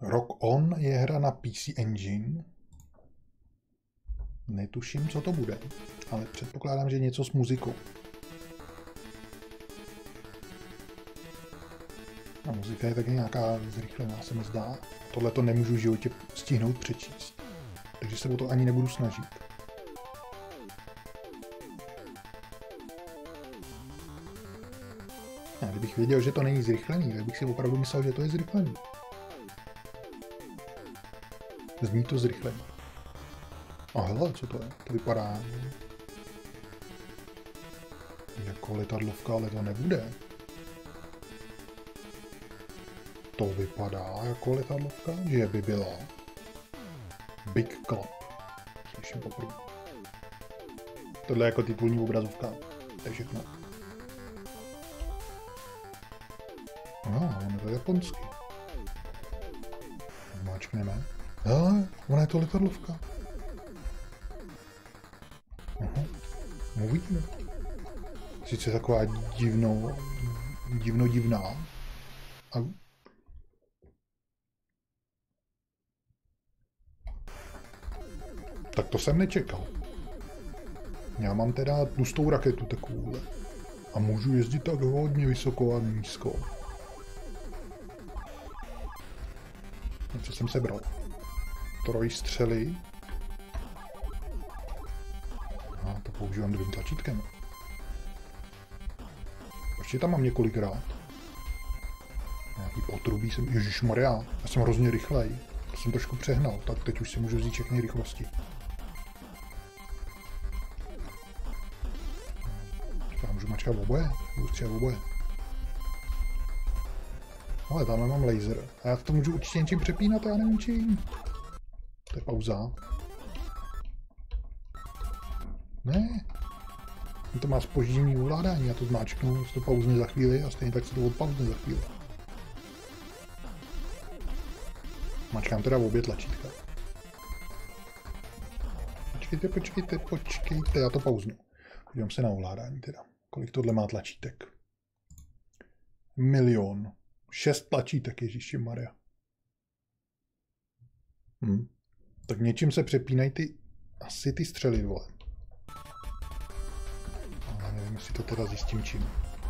Rock On je hra na PC Engine. Netuším, co to bude, ale předpokládám, že něco s muzikou. A muzika je taky nějaká zrychlená, se mi zdá. Tohle to nemůžu v životě stihnout přečíst. Takže se o to ani nebudu snažit. A kdybych věděl, že to není zrychlený, tak bych si opravdu myslel, že to je zrychlený. Zní to zrychlený. A hele, co to je? To vypadá jako letadlovka, ale to nebude. To vypadá jako letadlovka, že by byla. Big Club. Slyším poprvé. Tohle je jako titulní obrazovka. To je všechno. No, ono to je japonsky. Zmáčkneme. Hele, ona je to letadlovka. Aha, uvidíme. Sice taková divná. A tak to jsem nečekal. Já mám teda tlustou raketu takovouhle. A můžu jezdit tak hodně vysoko a nízko. Co jsem sebral? Trojstřely. A to používám druhým tlačítkem. Proč je tam mám několikrát? Nějaký potrubí jsem... Ježišmarja, já jsem hrozně rychlej. To jsem trošku přehnal, tak teď už si můžu vzít všechny rychlosti. Já můžu mačkat oboje? Můžu střílet oboje. Ale tamhle mám laser. A já to můžu určitě něčím přepínat, já nevím čím. To je pauza. Ne. To má zpoždění ovládání, já to zmáčknu, to pauzne za chvíli a stejně tak se to odpauzne za chvíli. Mačkám teda obě tlačítka. Počkejte, já to pauznu. Podívám se na ovládání teda. Kolik tohle má tlačítek? 1 000 000. 6 tlačítek, ježišimarja. Tak něčím se přepínají asi ty střely, vole. Ale nevím, jestli to teda zjistím čím.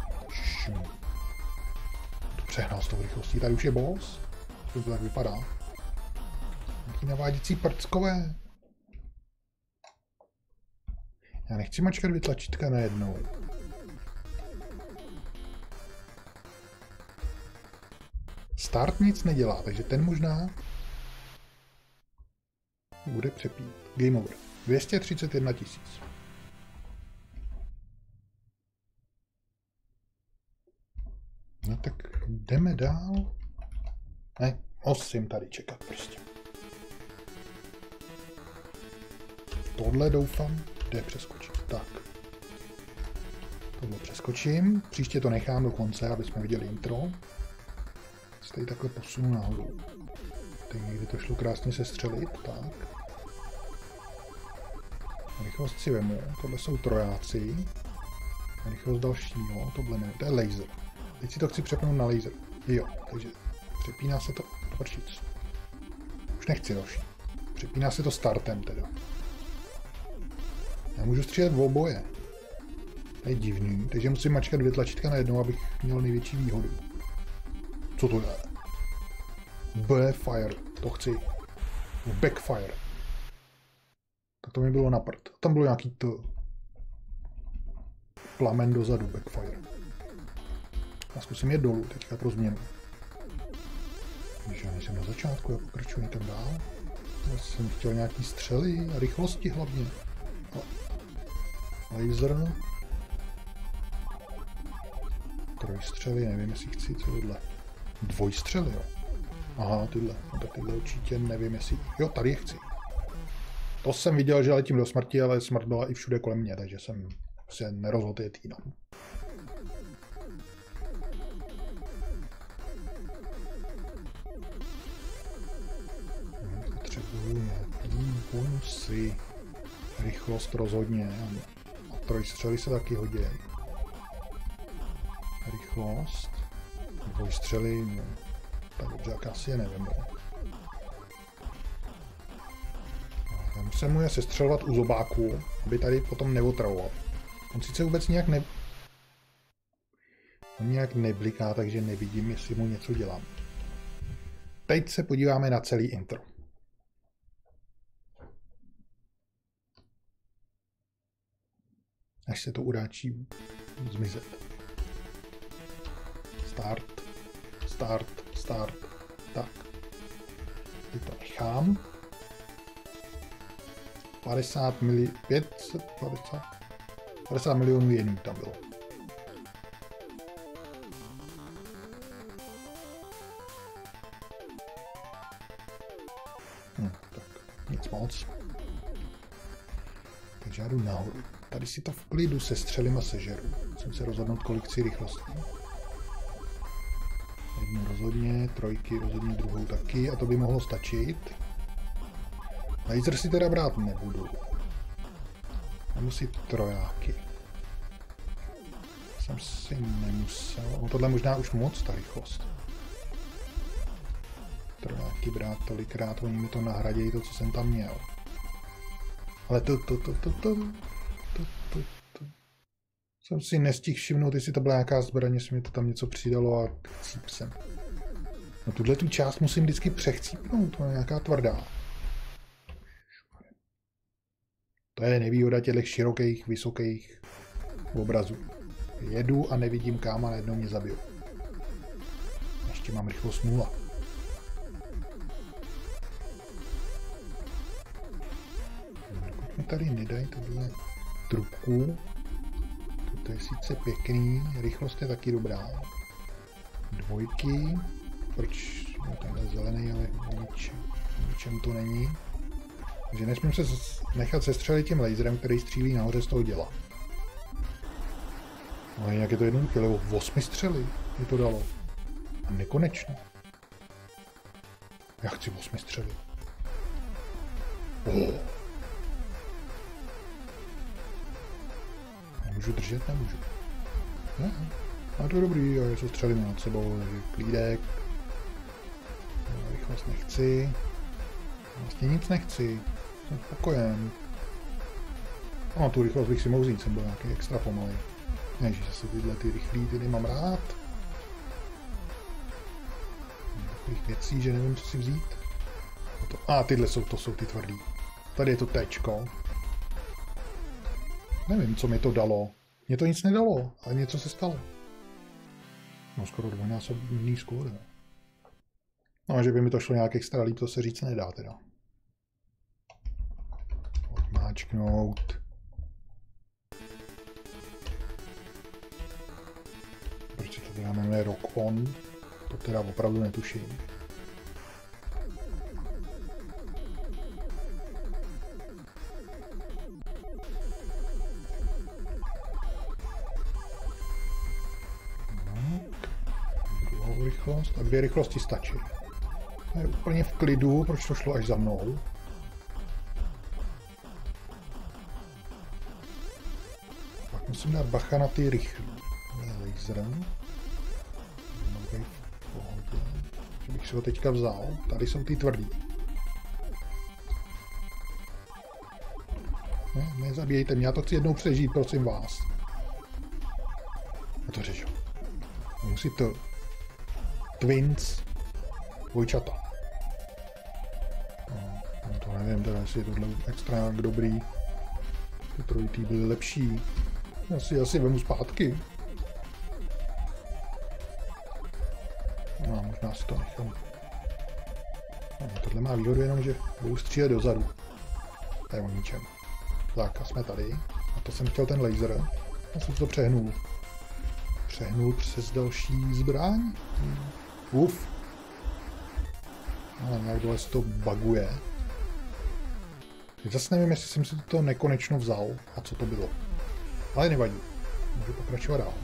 To přehnal s tou rychlostí. Tady už je boss. To tak vypadá. Nějaký naváděcí prckové. Já nechci mačkat 2 tlačítka najednou. Start nic nedělá, takže ten možná bude přepít. Game over. 231 000. No tak jdeme dál. Ne, musím tady čekat prostě. Tohle doufám jde přeskočit. Tak. Tohle přeskočím. Příště to nechám do konce, aby jsme viděli intro. Se tady takhle posunu nahoru. Teď někdy to šlo krásně sestřelit. Tak. Rychlost si vemu. Tohle jsou trojáci. Rychlost dalšího. Tohle ne. To je laser. Teď si to chci přepnout na laser. Jo, takže přepíná se to. Prčic. Už nechci další. Přepíná se to startem teda. Já můžu střílet v oboje. To je divný, takže musím mačkat 2 tlačítka najednou, abych měl největší výhodu. Co to je? Backfire, to chci. Backfire. Tak to mi bylo na prd. Tam bylo nějaký plamen dozadu, backfire. A zkusím jít dolů teďka pro změnu. Když já nejsem na začátku, já pokračuji někam dál. Já jsem chtěl nějaký střely a rychlosti hlavně. Laser. Trojstřely, nevím, jestli chci tohle. Dvojstřely, jo. Aha, tyhle. No tak tyhle určitě nevím, jestli... Jo, tady je chci. To jsem viděl, že letím do smrti, ale smrt byla i všude kolem mě, takže jsem se nerozhodl jet jinam. Potřebuju nějaký bonusy. Rychlost rozhodně. A trojstřely se taky hodí. Rychlost. Dvojstřely. Tak dobře, jak asi je nevím. se mu je sestřelovat u zobáku, aby tady potom neotravoval. On sice vůbec nějak nebliká, takže nevidím, jestli mu něco dělám. Teď se podíváme na celý intro. Až se to udáčí zmizet. Start. Tak. Teď to nechám. 50 milionů jenů tam bylo. Tak, nic moc. Takže já jdu nahoru. Tady si to v klidu sestřelím a sežeru. Musím se rozhodnout, kolik chci rychlostí. Jednu rozhodně, trojky rozhodně, druhou taky a to by mohlo stačit. Laser si teda brát nebudu. Nemusí trojáky. Jsem si nemusel. No tohle možná už moc ta rychlost. Trojáky brát tolikrát, oni mi to nahradějí to, co jsem tam měl. Ale to. Jsem si nestihl všimnout, jestli to byla nějaká zbraň, jestli mi to tam něco přidalo a chcíp jsem. No tuhle tu část musím vždycky přechcípnout, to je nějaká tvrdá. To je nevýhoda těchto širokých, vysokých obrazů. Jedu a nevidím kam a najednou mě zabiju. Ještě mám rychlost 0. Dokud mi tady nedají tohle trubku, to je sice pěkný, rychlost je taky dobrá. Dvojky, proč no, tenhle zelený, ale ničem to není. Takže nesmím se nechat sestřelit tím laserem, který střílí nahoře z toho děla. No jak je to jednoduché, ale 8 střely mi to dalo. A nekonečno. Já chci 8 střely. Nemůžu držet, nemůžu. Ne, a to je dobrý, já se střelím nad sebou, takže klídek. Rychlost nechci. Vlastně nic nechci. Jsem spokojen. No, tu rychlost bych si mohl vzít, jsem byl nějaký extra pomalý. Ježiš, zase tyhle ty rychlý, ty nemám rád. Takových věcí, že nevím, co si vzít. Tyhle jsou ty tvrdý. Tady je to téčko. Nevím, co mi to dalo. Mně to nic nedalo, ale něco se stalo. No skoro dvojnásobný skóre. No, že by mi to šlo nějak extra líp, to se říct nedá teda. Odmáčknout. Proč se to teda jmenuje Rock On? To teda opravdu netuším. Druhou rychlost a 2 rychlosti stačí. Je úplně v klidu, proč to šlo až za mnou. Pak musím dát bacha na ty rychlý. Laserem. Že bych si ho teďka vzal. Tady jsou ty tvrdý. Ne, nezabijejte mě, já to chci jednou přežít, prosím vás. Já to řežu. Musí to... Twins. Dvojčata. No, to nevím, teda jestli je tohle extra nějak dobrý. Ty trojitý byly lepší. Já si vemu zpátky. No, možná si to nechám. No, tohle má výhodu jenom, že budu střílet dozadu. To je o ničem. Tak a jsme tady. A to jsem chtěl ten laser. Já jsem to přehnul. Přehnul přes další zbraň. Uf. Ale nějak dole se to buguje. Zase nevím, jestli jsem si to nekonečno vzal a co to bylo. Ale nevadí. Můžu pokračovat dál.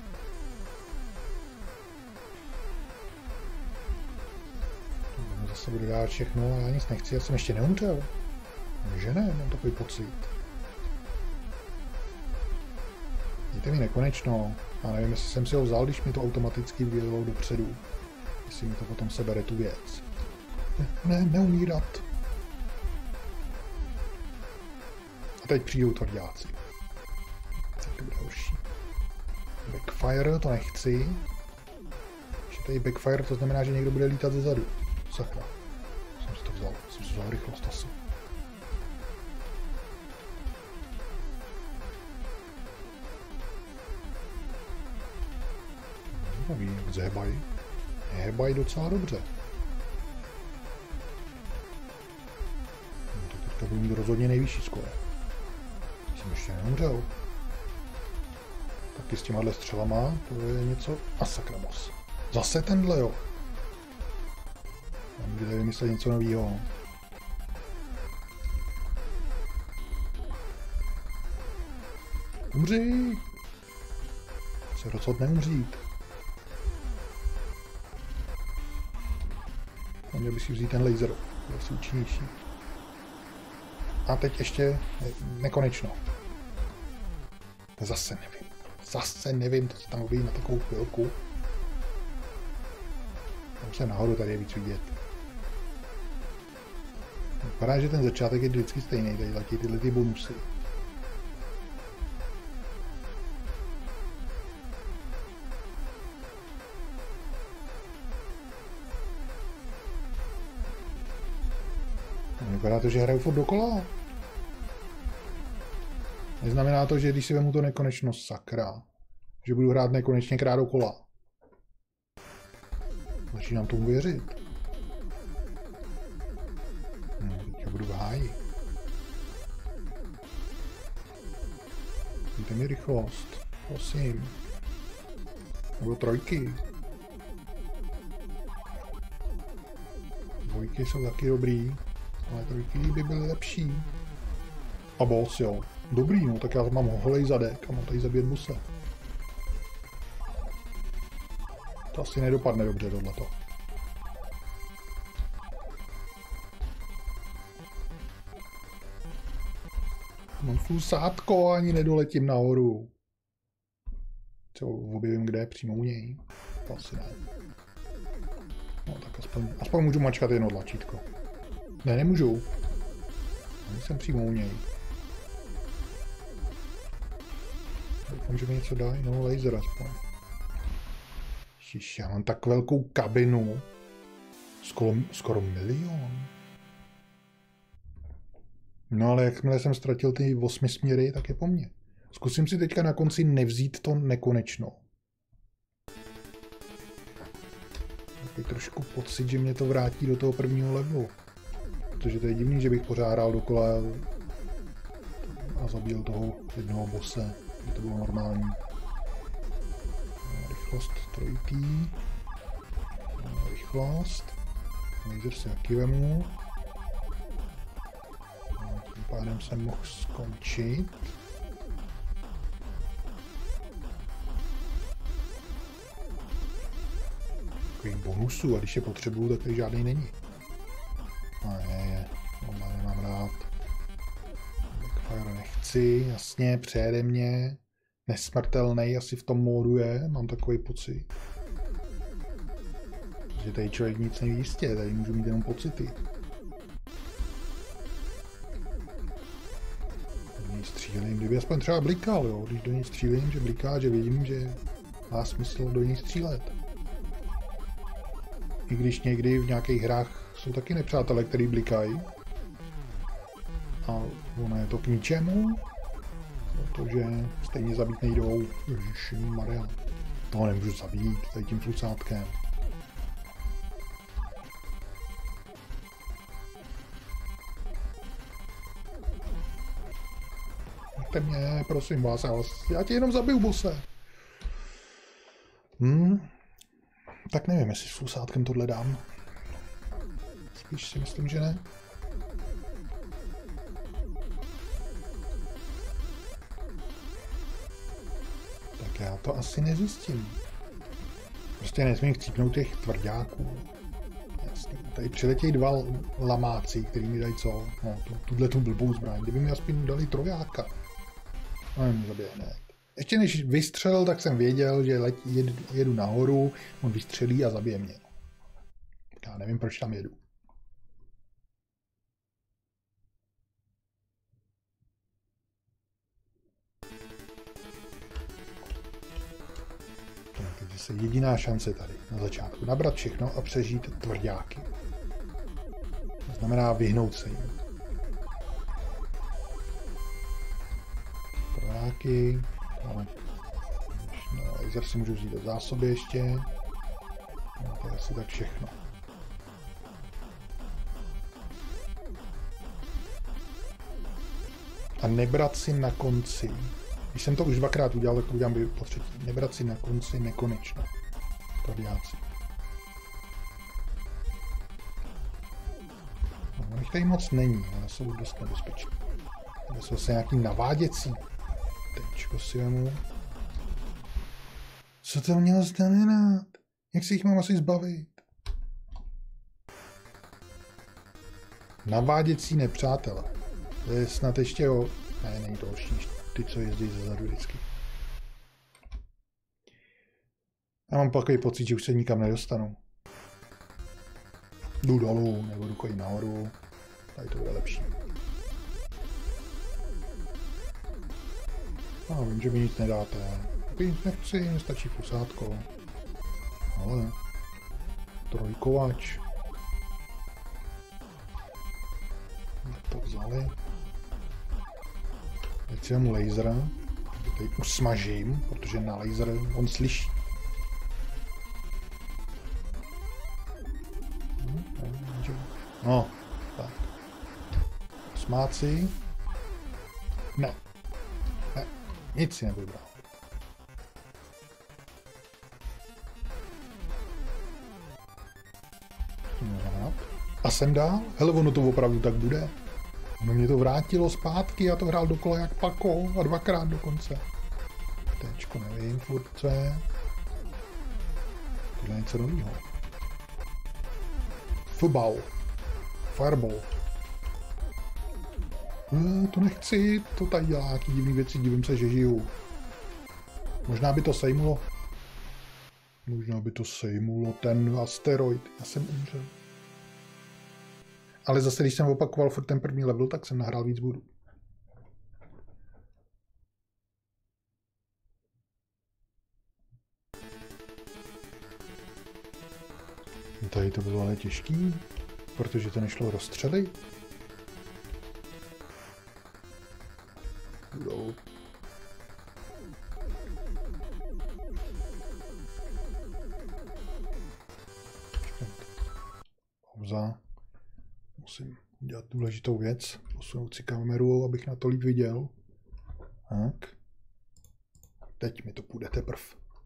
Zase budu dát všechno a já nic nechci, já jsem ještě neumřel. Že ne, mám takový pocit. Dejte mi nekonečno. A nevím, jestli jsem si ho vzal, když mi to automaticky vyjelo dopředu. Jestli mi to potom sebere tu věc. Ne, neumírat. A teď přijdou tvrdáci. Tak to bude horší. Backfire, to nechci. Když je tady backfire, to znamená, že někdo bude lítat zezadu. Sakra. Jsem si to vzal rychlost asi. Zhebají. Hebají docela dobře. No, to teďka budu mít rozhodně nejvyšší skore. Jsem ještě neumřel. Taky s těmahle střelama, to je něco... A sakra moc. Zase tenhle, jo. Mám kde vymyslet něco novýho. Umří! Se rozhodl neumřít. A měl by si vzít ten laser, je asi účinnější. A teď ještě nekonečno. Zase nevím, to se tam objeví na takovou chvilku. Tam se nahoru tady je víc vidět. Vypadá, že ten začátek je vždycky stejný, tady letí tyhle ty bonusy. Vypadá to, že hraju furt dokola. Neznamená to, že když si vemu to nekonečnost, sakra, že budu hrát nekonečně krát dokola. Začínám tomu věřit. No, teďka budu v háji. Dejte mi rychlost, prosím. Nebo trojky. Dvojky jsou taky dobrý. Ale trojky by byly lepší. A boss, jo. Dobrý, no, tak já mám holej zadek a mám tady zabít buse. To asi nedopadne dobře tohleto. Mám flusátko, ani nedoletím nahoru. Co objevím kde, přímo u něj. To asi ne. No tak aspoň můžu mačkat jedno tlačítko. Ne, nemůžu. Jsem přímo u něj. Doufám, že mi něco dá, no laser aspoň. Ježiš, já mám tak velkou kabinu. Skoro 1 milion. No ale jakmile jsem ztratil ty 8 směry, tak je po mně. Zkusím si teďka na konci nevzít to nekonečno. Takový trošku pocit, že mě to vrátí do toho prvního levelu. Protože to je divný, že bych pořád hrál dokola a zabil toho jednoho bosse, že to bylo normální. Rychlost trojitý. Rychlost. Laser si taky vemu. Tím pádem jsem mohl skončit. Takových bonusů, a když je potřebuju, tak tady žádný není. No nemám rád. Backfire nechci, jasně, přejede mě. Nesmrtelnej asi v tom módu je, mám takový pocit. Že tady člověk nic neví jistě, tady můžu mít jenom pocity. Do něj střílím, kdyby aspoň třeba blikal, jo, když do něj střílím, že bliká, že vidím, že má smysl do něj střílet. I když někdy v nějakých hrách jsou taky nepřátelé, který blikají. A ono je to k ničemu, protože stejně zabít nejdou. Ježišmarja. Toho nemůžu zabít tady tím flusátkem. Nechte mě, prosím vás, já tě jenom zabiju, bose. Tak nevím, jestli s flusátkem tohle dám. Spíš si myslím, že ne. Tak já to asi nezjistím. Prostě nesmím chcípnout těch tvrdáků. Jasně. Tady přiletějí 2 lamáci, který mi dají co? No, tuhle tu blbou zbraň. Kdyby mi aspoň dali trojáka. No, mi zabije hned. Ještě než vystřelil, tak jsem věděl, že jedu nahoru, on vystřelí a zabije mě. Já nevím, proč tam jedu. Zase jediná šance tady na začátku. Nabrat všechno a přežít tvrďáky. To znamená vyhnout se jim. Tvrďáky. No, laser si můžu vzít do zásoby ještě. No, to je asi tak všechno. A nebrat si na konci. Když jsem to už dvakrát udělal, tak to udělám po třetí. Nebrat si na konci nekonečno. Tvrďáci. No, jich tady moc není, ale jsou dost nebezpečné. Tady jsou zase nějaký naváděcí. Tečko si vemu. Co to mělo znamenat? Jak si jich mám asi zbavit? Naváděcí nepřátelé. To je snad ještě o... Ne, není to horší, ty, co jezdí zezadu vždycky. Já mám takový pocit, že už se nikam nedostanu. Jdu dolů, nebo jdu chodit nahoru. Tady to bude lepší. No, vím, že mi nic nedáte. Nechci, nestačí fusátko. Ale... Trojkovač. To vzali. Teď si vemu laser. Tady usmažím, protože na laser on slyší. No, tak. Smáci. Ne. Ne, nic si nevybral. A jsem dál? Hele, ono to opravdu tak bude. No mě to vrátilo zpátky, já to hrál dokola jak pako a dvakrát dokonce. Tečko, nevím, furt co je. Tohle je něco novýho. Fubal. Fireball. To nechci, to tady dělá nějaký divný věci, divím se, že žiju. Možná by to sejmulo. Možná by to sejmulo ten asteroid. Já jsem umřel. Ale zase, když jsem opakoval furt ten první level, tak jsem nahrál víc bodů. Tady to bylo ale těžký, protože to nešlo rozstřelit. Pauza. Musím dělat důležitou věc. Posunout si kameru, abych na to líp viděl. Tak. Teď mi to půjde teprv.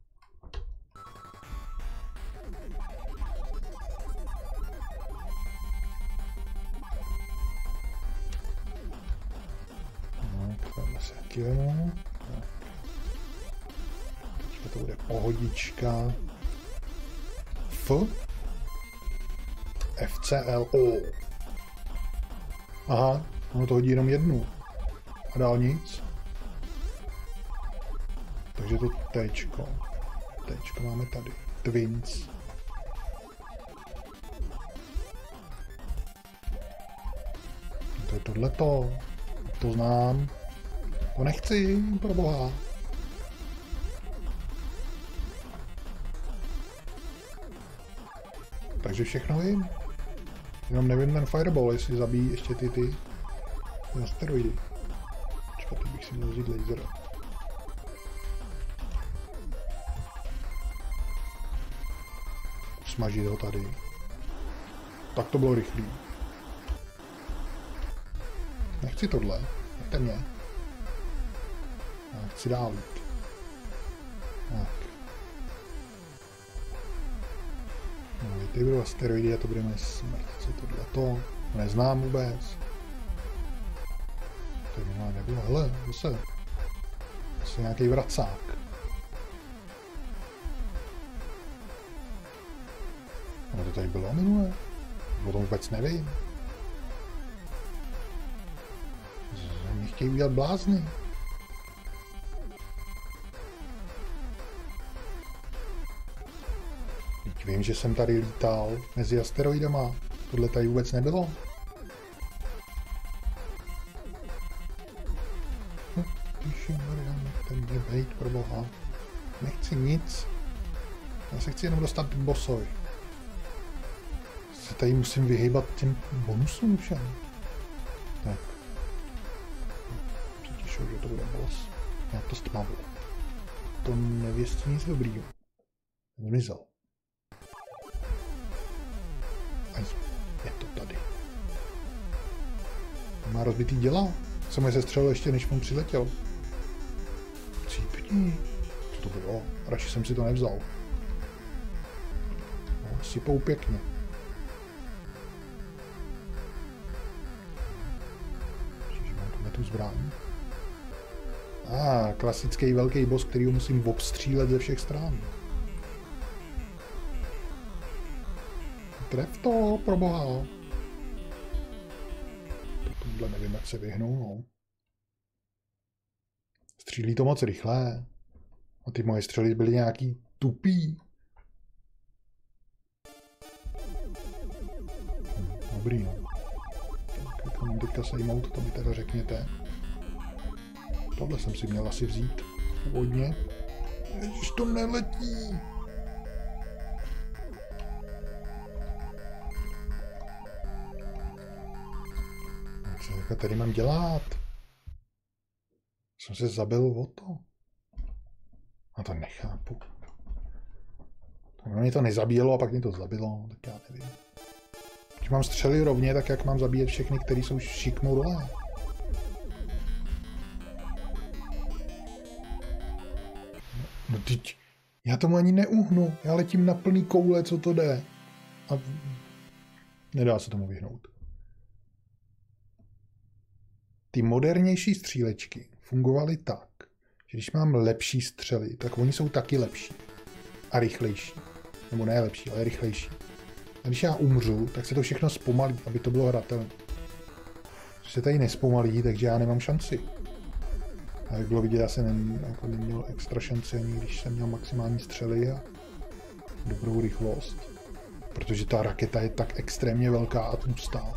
Tak, tam se taky vemu. Teďka to bude pohodička. FCLO. Aha, ono to hodí jenom jednu. A dál nic. Takže to Tčko. Tčko máme tady. Twins. To je tohleto. To znám. To nechci, pro boha. Takže všechno vím. Jenom nevím ten Fireball, jestli zabíjí ještě ty asteroidy. Počkat, bych si měl vzít laser. Smažit ho tady. Tak to bylo rychlý. Nechci tohle. Nechte mě. Já chci dál jít. Tak. No, ty budou asteroidy a to budeme smrt. Co tohleto? Neznám vůbec. To by nebylo. Hele, zase nějaký vracák. No to tady bylo minule. O tom vůbec nevím. Mě chtějí udělat blázny. Teď vím, že jsem tady lítal mezi asteroidama. Tohle tady vůbec nebylo. Píši, Marian, nechte mě bejt, pro boha. Nechci nic. Já se chci jenom dostat k bossovi. Se tady musím vyhýbat těm bonusům všem. Tak. Přitěšuji, že to bude boss. Já to stmavu. To nevěstí nic dobrýho. Zmizel. Aj, je to tady. Má rozbitý děla. Jsem je sestřelil ještě, než mu přiletěl. Cípni. Co to bylo? Radši jsem si to nevzal. No, sypou pěkně. Čiže mám tuhle tu zbraň. Klasický velký boss, který musím obstřílet ze všech stran. Tref to, proboha. Tohle nevím, jak se vyhnou, no. Střílí to moc rychle. A ty moje střely byly nějaký tupý. Dobrý, no. Tak mám teďka sejmout, to mi teda řekněte. Tohle jsem si měl asi vzít původně. Ježiš, to neletí. Co tady mám dělat? Jsem se zabil o to. A to nechápu. Mě to nezabíjelo a pak mě to zabilo, tak já nevím. Když mám střely rovně, tak jak mám zabíjet všechny, který jsou šikmou dole? No teď, já tomu ani neuhnu. Já letím na plný koule, co to jde. A nedá se tomu vyhnout. Ty modernější střílečky fungovaly tak, že když mám lepší střely, tak oni jsou taky lepší. A rychlejší. Nebo ne lepší, ale rychlejší. A když já umřu, tak se to všechno zpomalí, aby to bylo hratelné. Když se tady nespomalí, takže já nemám šanci. A jak bylo vidět, já jsem neměl extra šanci, ani když jsem měl maximální střely a dobrou rychlost. Protože ta raketa je tak extrémně velká a tlustá.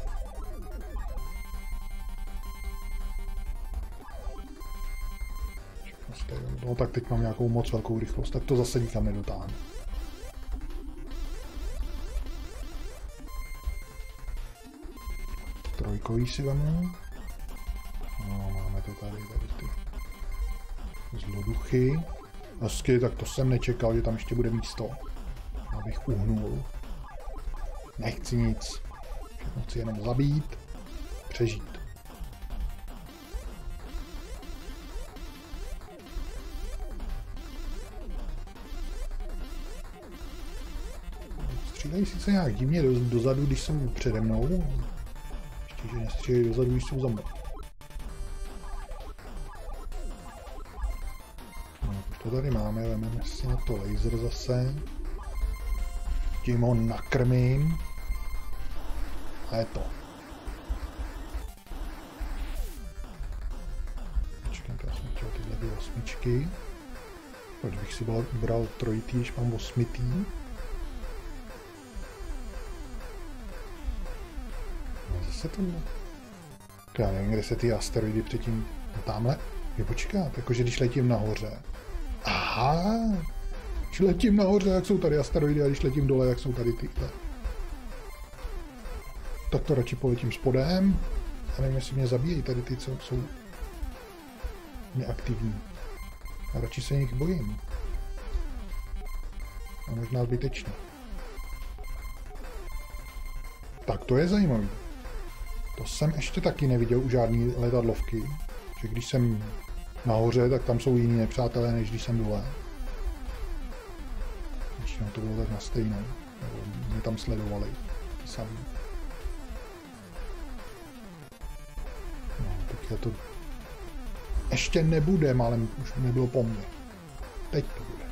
No tak teď mám nějakou moc velkou rychlost, tak to zase nikam nedotáhnu. Trojkový si vemu. No, máme to tady ty zloduchy. Hezky, tak to jsem nečekal, že tam ještě bude místo. Abych uhnul. Nechci nic. Všechno chci jenom zabít, přežít. Střílejí sice nějak divně dozadu, když jsou přede mnou. Ještě, že nestřílejí dozadu, když jsou za mnou. No, to tady máme, vezmeme si na to laser zase. Tím ho nakrmím. A je to. Počkejte, já jsem chtěl tyhle dvě osmičky. Proč bych si bral trojitý, když mám osmitý? Zase to bylo. Já nevím, kde se ty asteroidy předtím... No tamhle? Jo, počkat, jakože když letím nahoře. Aha! Když letím nahoře, jak jsou tady asteroidy, a když letím dole, jak jsou tady tyhle. Tak to radši poletím spodem. Já nevím, jestli mě zabíjejí tady ty, co jsou neaktivní. A radši se jich bojím. A možná zbytečně. Tak to je zajímavý. To jsem ještě taky neviděl u žádný letadlovky. Že když jsem nahoře, tak tam jsou jiní nepřátelé, než když jsem dole. Většinou to bylo tak na stejnou. Nebo mě tam sledovali. Ty samý. No, teď to ještě nebude, ale už nebylo po mně. Teď to bude.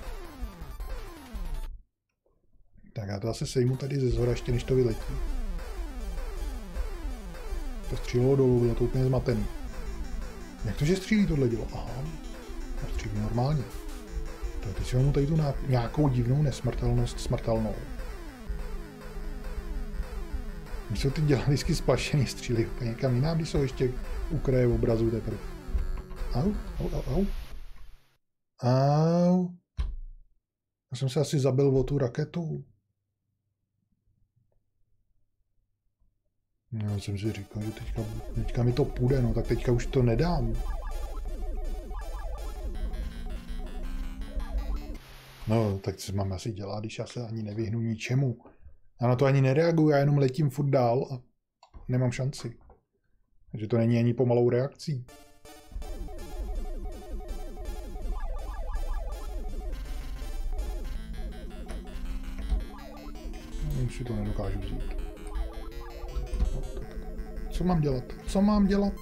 Tak já to zase sejmu tady ze zhora, ještě než to vyletí. To střílelo dolů, bylo to úplně zmatený. Jak to, že střílí tohle dělo? Aha, střílí normálně. Tak teď si vám tady tu nějakou divnou nesmrtelnost smrtelnou. Když jsou ty děla vždycky splašený, střílí úplně někam jinam, když jsou ještě u kraje obrazu teprve. Au. Já jsem se asi zabil o tu raketu. Já jsem si říkal, že teďka mi to půjde, no tak teďka už to nedám. No, tak co mám asi dělat, když já se ani nevyhnu ničemu. Já na to ani nereaguju, já jenom letím furt dál a nemám šanci. Takže to není ani pomalou reakcí. Už si to nedokážu vzít. Co mám dělat? Co mám dělat?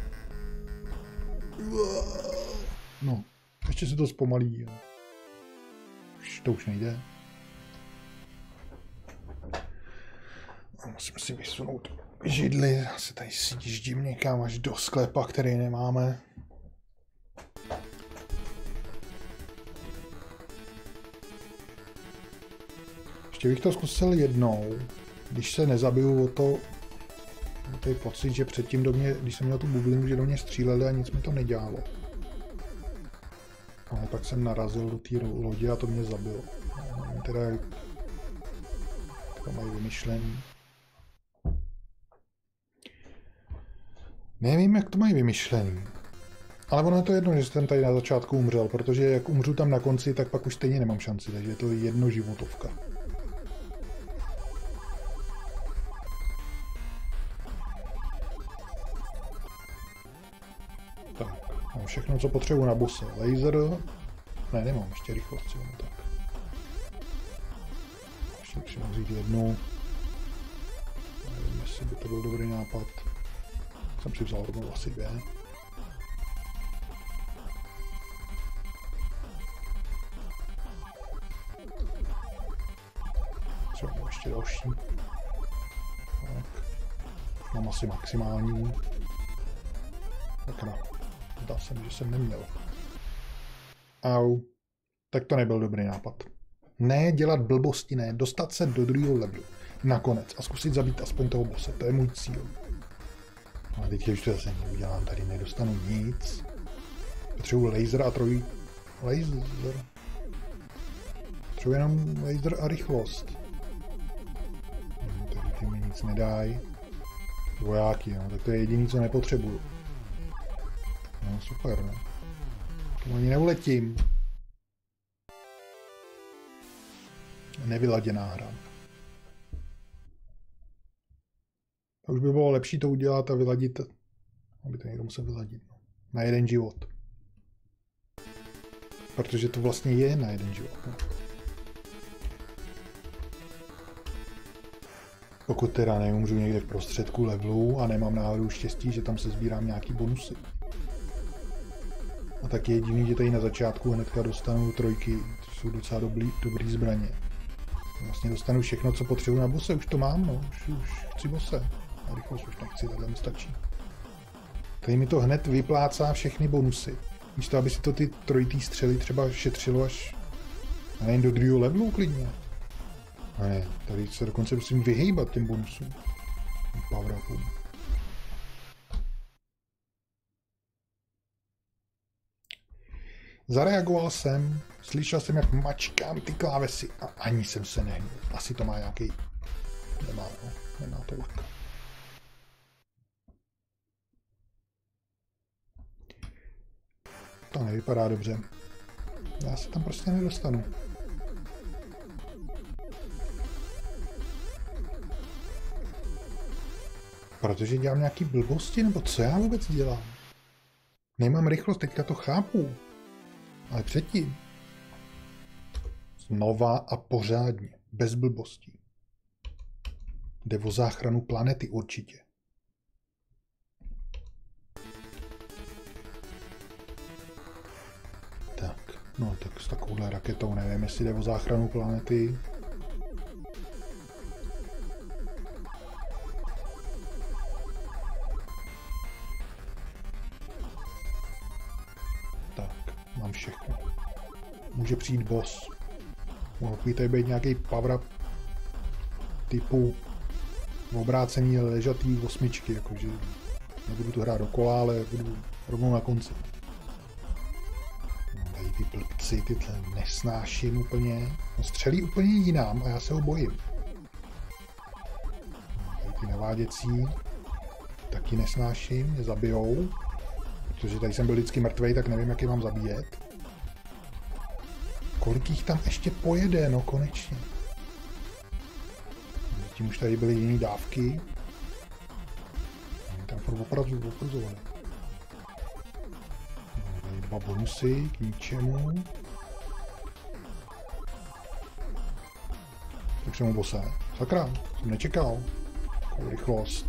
No, ještě se to zpomalí. To už nejde. Musím si vysunout židli. Asi tady sjíždím někam až do sklepa, který nemáme. Ještě bych to zkusil jednou, když se nezabiju o to, to je pocit, že předtím do mě, když jsem měl tu bublinu, že do mě stříleli a nic mi to nedělalo. Ale pak jsem narazil do té lodi a to mě zabilo. Teda to mají vymyšlený. Nevím, jak to mají vymyšlený. Ale ono je to jedno, že jsem tady na začátku umřel, protože jak umřu tam na konci, tak pak už stejně nemám šanci, takže je to jedno životovka. Tak, mám všechno, co potřebuji na bose. Laser. Ne, nemám ještě rychlost, no tak. Ještě musím vzít jednu. Nevím, jestli by to byl dobrý nápad. Jsem si vzal rovnou asi dvě. Třeba ještě další. Tak. Mám asi maximální. Tak no. Zdá se mi, že jsem neměl. Au. Tak to nebyl dobrý nápad. Ne dělat blbosti, ne. Dostat se do druhého levelu. Nakonec. A zkusit zabít aspoň toho bose. To je můj cíl. Ale teď už to zase neudělám. Tady nedostanu nic. Potřebuji laser a laser. Potřebuji jenom laser a rychlost. Tady ty mi nic nedají. Vojáky, no. Tak to je jediný, co nepotřebuju. No super, no. Tomu ani neuletím. Nevyladěná hra. To už by bylo lepší to udělat a vyladit, aby to někdo musel vyladit. No. Na jeden život. Protože to vlastně je na jeden život. No. Pokud teda neumřu někde v prostředku levelu a nemám náhodou štěstí, že tam se sbírám nějaký bonusy. A tak jediný, že tady na začátku hnedka dostanu trojky, to jsou docela dobrý zbraně. Vlastně dostanu všechno, co potřebuji na bose, už to mám, no, už chci bose. A rychlost už nechci, takhle mi stačí. Tady mi to hned vyplácá všechny bonusy. Místo, aby si to ty trojitý střely třeba šetřilo až a nejen do druhého levelu klidně. A ne, tady se dokonce musím vyhejbat těm bonusům. Power-upům. Zareagoval jsem, slyšel jsem, jak mačkám ty klávesy a ani jsem se nehnul. Asi to má nějaký... Nemá to laka. To nevypadá dobře. Já se tam prostě nedostanu. Protože dělám nějaký blbosti, nebo co já vůbec dělám? Nemám rychlost, teďka to chápu. Ale předtím. Znova a pořádně. Bez blbostí. Jde o záchranu planety určitě. Tak, no tak s takovouhle raketou nevím, jestli jde o záchranu planety. Mám všechno. Může přijít boss. Mohl by tady být nějaký power-up typu obrácený ležatý osmičky, jakože nebudu to hrát dokola, ale budu rovnou na konci. No, tady ty blbci. Prdáci, tyhle nesnáším úplně. On střelí úplně jinam a já se ho bojím. Tady ty naváděcí taky nesnáším, mě zabijou. Protože tady jsem byl vždycky mrtvej, tak nevím, jak je mám zabíjet. Kolik jich tam ještě pojede, no konečně. Tím už tady byly jiné dávky. Oni tam furt opravdu oprazovali. Tady 2 bonusy k ničemu. Tak jsem u bose. Sakra, jsem nečekal. Takovou rychlost.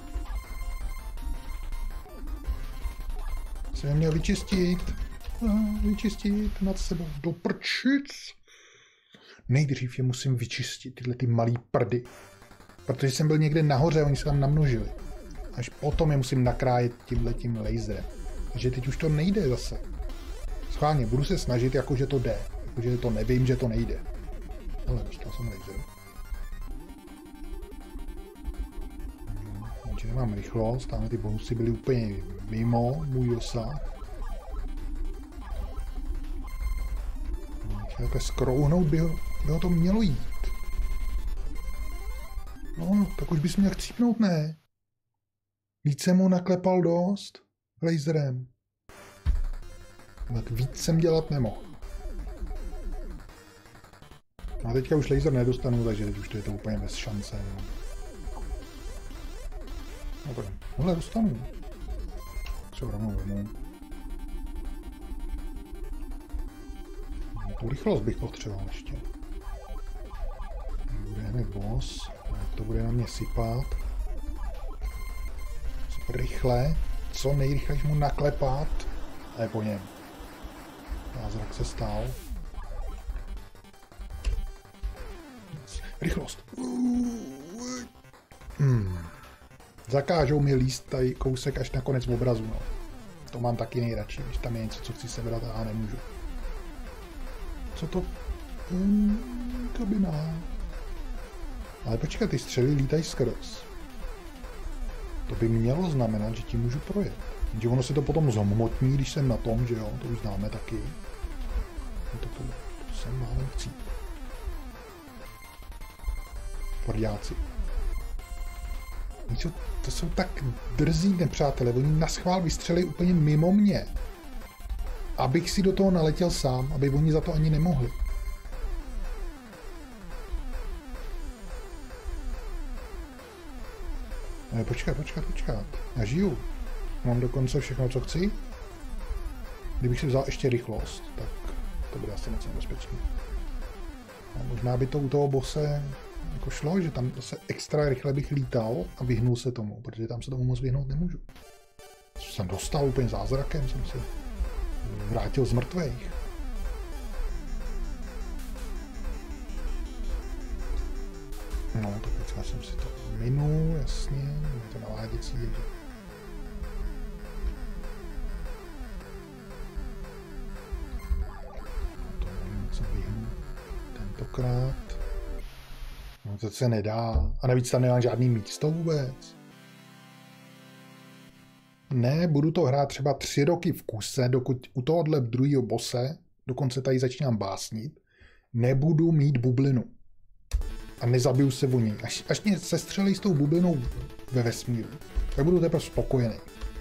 Jsem měl vyčistit nad sebou. Do prčic. Nejdřív je musím vyčistit, tyhle ty malý prdy. Protože jsem byl někde nahoře a oni se tam namnožili. Až potom je musím nakrájet tímhletím laserem. Takže teď už to nejde zase. Schválně, budu se snažit, jakože to jde. Jakože to nevím, že to nejde. Ale dostal jsem laser. Takže nemám rychlost, tamhle ty bonusy byly úplně mimo můj dosah. Takhle skrouhnout by ho to mělo jít. No, tak už bys měl chcípnout, ne? Víc jsem mu naklepal dost laserem. Tak víc jsem dělat nemohl. A teďka už laser nedostanu, takže teď už to je to úplně bez šance. No. Dobrý, tohle dostanu. Tak se rovnou vemu. Tu rychlost bych potřeboval ještě. Bude hned boss. To bude na mě sypat. Rychle. Co nejrychleji mu naklepat. A je po něm. Zázrak se stal. Rychlost. Zakážou mi líst tady kousek až na konec obrazu. No. To mám taky nejradši, když tam je něco, co chci sebrat a nemůžu. Co to? Kabina. Ale počkat, ty střely lítají skrz. To by mělo znamenat, že ti můžu projet. Že ono se to potom zhmotní, když jsem na tom, že jo, to už známe taky. No to jsem málem chcít. Prdáci. To jsou tak drzí nepřátelé, oni naschvál vystřelí úplně mimo mě. Abych si do toho naletěl sám, aby oni za to ani nemohli. Počkat. Já žiju. Mám dokonce všechno, co chci. Kdybych si vzal ještě rychlost, tak to bude asi moc nebezpečné. A možná by to u toho bose jako šlo, že tam zase extra rychle bych lítal a vyhnul se tomu, protože tam se tomu moc vyhnout nemůžu. Jsem dostal úplně zázrakem, jsem se vrátil z mrtvejch. No, tak teďka jsem si to minul, jasně, je to naváděcí. To nevím, co vyhnu tentokrát. No to se nedá. A navíc tam nemám žádný místo vůbec. Ne, budu to hrát třeba 3 roky v kuse, dokud u tohohle druhého bose, dokonce tady začínám básnit, nebudu mít bublinu. A nezabiju se o ní. Až mě sestřelí s tou bublinou ve vesmíru, tak budu teprve spokojený.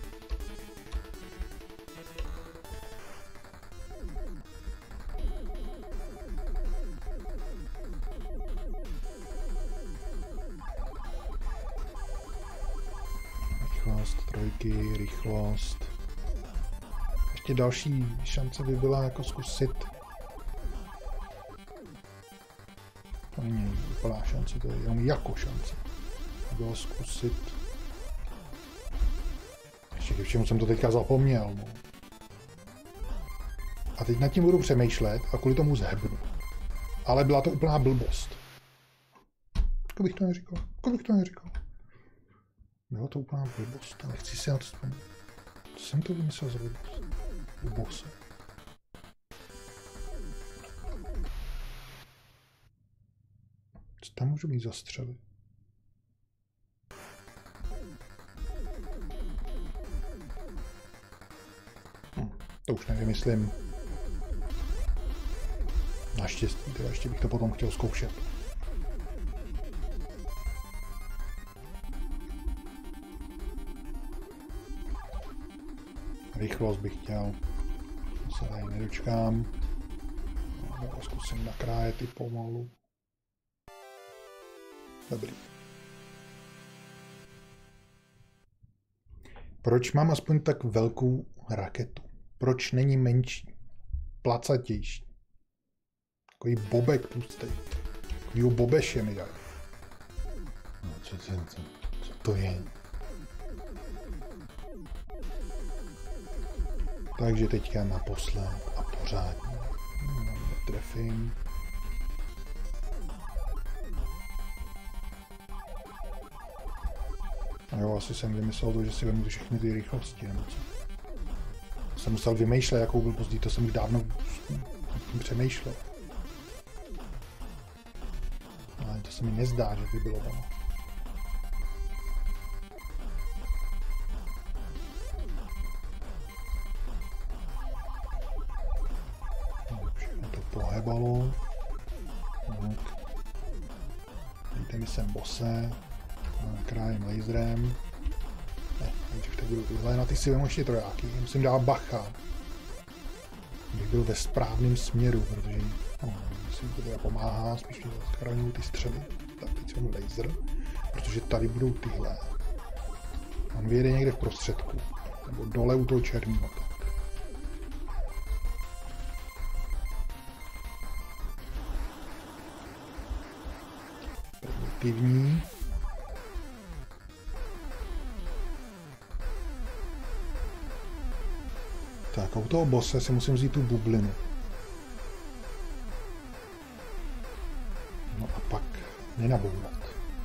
Rychlost, trojky, rychlost. Ještě další šance by byla jako zkusit. To není úplná šance, to je jenom jako šance. Bylo zkusit. Ještě ke všemu jsem to teďka zapomněl. No. A teď nad tím budu přemýšlet a kvůli tomu zhebnu. Ale byla to úplná blbost. Jako bych to neříkal. Byla to úplná blbost. Nechci si na to vzpomínat. Co jsem to vymyslel za blbost? Blbost. Co tam můžu mít za střely? To už nevymyslím. Naštěstí, teda ještě bych to potom chtěl zkoušet. Rychlost bych chtěl. Se tady nedočkám. Nebo zkusím nakrájet i pomalu. Dobrý. Proč mám aspoň tak velkou raketu? Proč není menší? Placatější. Takový bobek tlustý. Takovýho bobeše mi dají. No, co to je? Takže teďka naposled a pořádně. Netrefím. A jo, asi jsem vymyslel to, že si vemu všechny ty rychlosti, nebo co. Jsem musel vymýšlet, jakou byl pozdí, to jsem už dávno přemýšlel. Ale to se mi nezdá, že by bylo ono. Všechno to pohebalo. Dejte mi sem bose. Krájem laserem. Nejdřív tak budu tyhle, na ty si vemu ještě trojáky. Musím dát bacha. Abych byl ve správném směru, protože myslím, že to teda pomáhá, spíš mě zachraňují ty střely. Tak teď si vemu laser, protože tady budou tyhle. On vyjede někde v prostředku. Nebo dole u toho černého. Primitivní. Tak a u toho bose si musím vzít tu bublinu. No a pak nenabourat.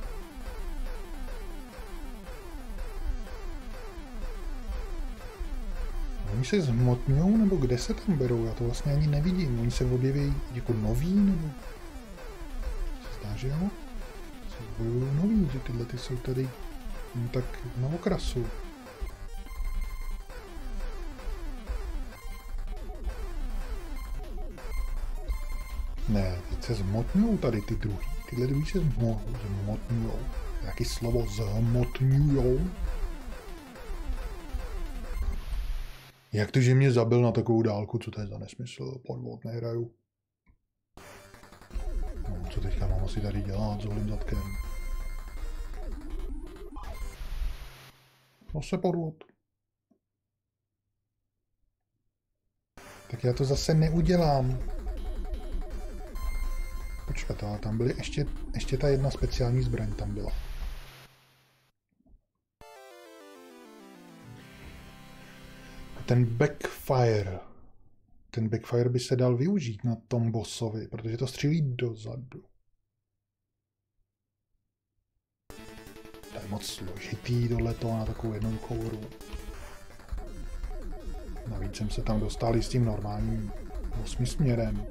Oni se zhmotňují, nebo kde se tam berou? Já to vlastně ani nevidím. Oni se objeví jako noví, nebo... Se zdá, že jo? Se objevují noví, že tyhle ty jsou tady tak na okrasu. Ne, teď se zhmotňují tady ty druhý. Tyhle druhý se zhmotňují. Jaký slovo zhmotňují? Jak to, že mě zabil na takovou dálku, co to je za nesmysl? Podvod nehraju. No, co teďka mám asi tady dělat s holým zadkem? No se podvod. Tak já to zase neudělám. Počkat, ale tam byly ještě ta jedna speciální zbraň tam byla. Ten backfire. Ten backfire by se dal využít na tom bossovi, protože to střílí dozadu. To je moc složitý tohleto na takovou jednoduchou hru. Navíc jsem se tam dostal i s tím normálním 8 směrem.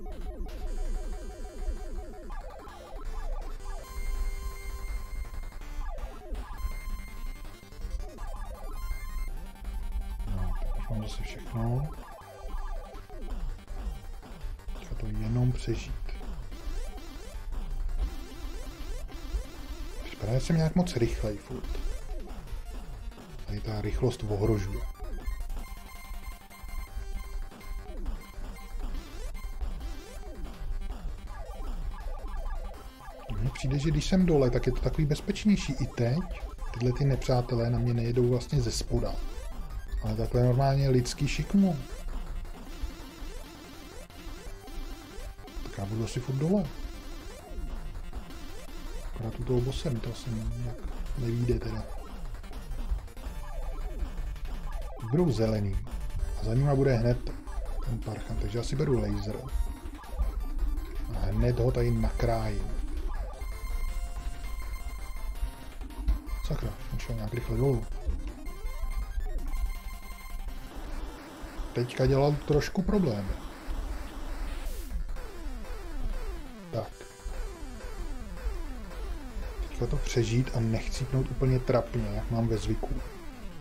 Mám zase všechno. Chci to jenom přežít. Připadá, že jsem nějak moc rychlej furt. Tady ta rychlost ohrožuje. Mně přijde, že když jsem dole, tak je to takový bezpečnější i teď. Tyhle ty nepřátelé na mě nejedou vlastně ze spoda. Ale takhle normálně lidský šikmo. Tak já budu asi furt dole. Akorát u toho bosem, to asi nějak nevíde teda. Budou zelený. A za nima bude hned ten parchan, takže já si beru laser. A hned ho tady nakrájím. Sakra, on šel nějak rychle dolů. Teďka dělal trošku problémy. Tak. Teďka to přežít a nechcípnout úplně trapně, jak mám ve zvyku.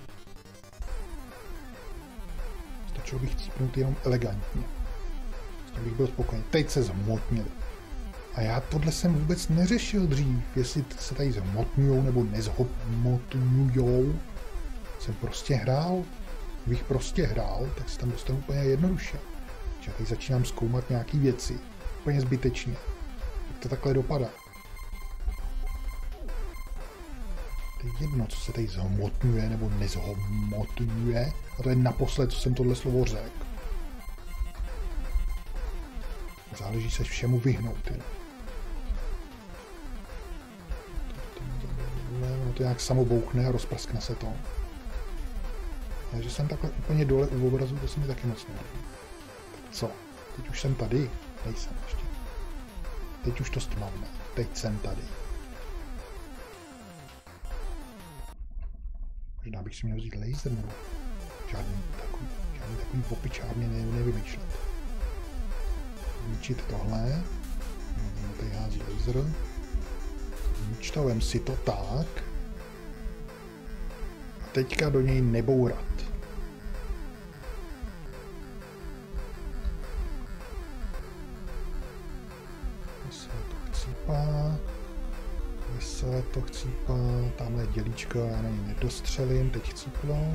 Stačilo bych cípnout jenom elegantně. Abych byl spokojený. Teď se zhmotnili. A já tohle jsem vůbec neřešil dřív, jestli se tady zhmotňujou nebo nezhmotňujou. Jsem prostě hrál. Kdybych prostě hrál, tak se tam dostanu úplně jednoduše. Já teď začínám zkoumat nějaké věci. Úplně zbytečně. Jak to takhle dopadá. To je jedno, co se tady zhmotňuje nebo nezhmotňuje. A to je naposled, co jsem tohle slovo řekl. Záleží se všemu vyhnout. No to nějak samo bouchne a rozprskne se to. Takže jsem takhle úplně dole u obrazu, to se mi taky moc nelíbí. Tak co? Teď už jsem tady? Nejsem ještě. Teď už to stmavne. Teď jsem tady. Možná bych si měl vzít laser, nebo žádný takový popičárny nevymýšlet. Zničit tohle. Tady hází laser. Vyčtovem si to tak. A teďka do něj nebourat. Veselé to chcípá. Tamhle dělíčko, já na něj nedostřelím, teď chcíplo.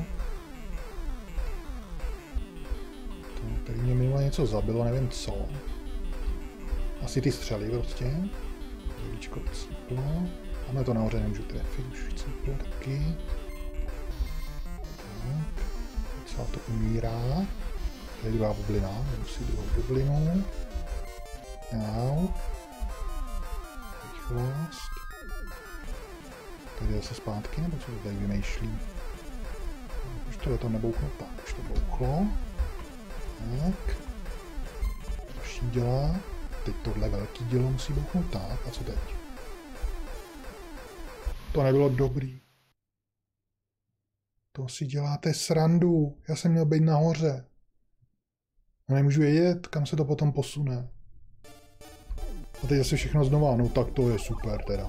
Tady mě mimo něco zabilo, nevím co. Asi ty střely prostě. Dělíčko chcíplo. Tamhle to nahoře nemůžu trefit, už chcíplo taky. Tak. Celá to umírá. Tady je druhá bublina, jdu si druhou bublinu. Jau. Rychlost. Tady je zase zpátky, nebo co to tady vymýšlí? Už to tam nebouchlo, tak, už to bouchlo. Tak. Další dělá. Teď tohle velký dělo musí bouchnout tak, a co teď? To nebylo dobrý. To si děláte srandu, já jsem měl být nahoře. A nemůžu jet, kam se to potom posune. A teď asi všechno znova, no tak to je super teda.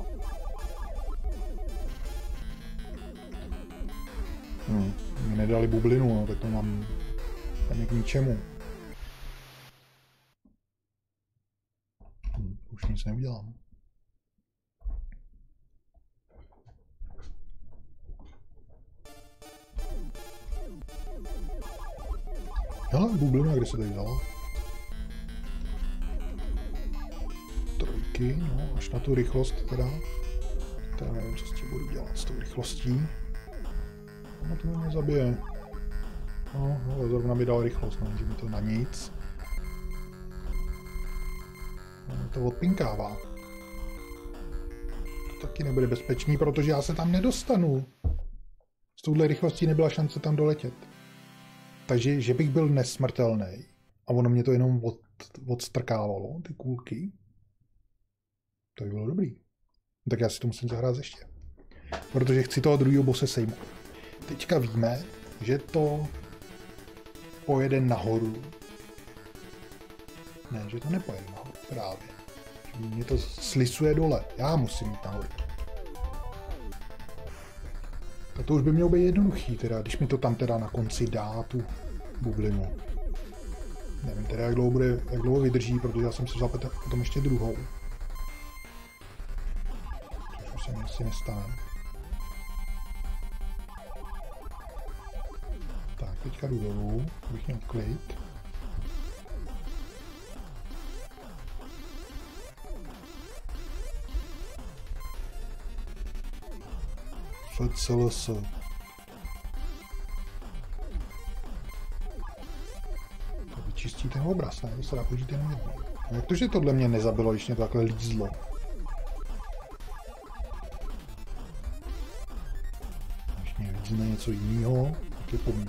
Mě nedali bublinu, no, tak to mám tam k ničemu. Už nic neudělám. Hele, bublina, kde se tady vzala? Trojky, no, až na tu rychlost teda. Teda nevím, co s tím budu dělat s tou rychlostí. No to mě zabije. No, ale zrovna mi dal rychlost, no, že mi to na nic. No, to odpinkává. To taky nebude bezpečný, protože já se tam nedostanu. S touhle rychlostí nebyla šance tam doletět. Takže, že bych byl nesmrtelný a ono mě to jenom odstrkávalo, ty kulky, to by bylo dobrý. Tak já si to musím zahrát ještě. Protože chci toho druhého bose sejmout. Teďka víme, že to pojede nahoru. Ne, že to nepojede nahoru právě. Že mě to slisuje dole. Já musím jít nahoru. A to už by mělo být jednoduchý, teda, když mi to tam teda na konci dá tu bublinu. Nevím teda, jak dlouho vydrží, protože já jsem si vzal potom ještě druhou. Což už se mi asi nestane. Tak, teďka jdu dolů, abych měl klid. FCLS. To vyčistí ten obraz, ne? To se dá použít jenom jednou. A jak to, že tohle mě nezabilo, když mě to takhle lízlo? Když mě lízne něco jiného, tak je po mně.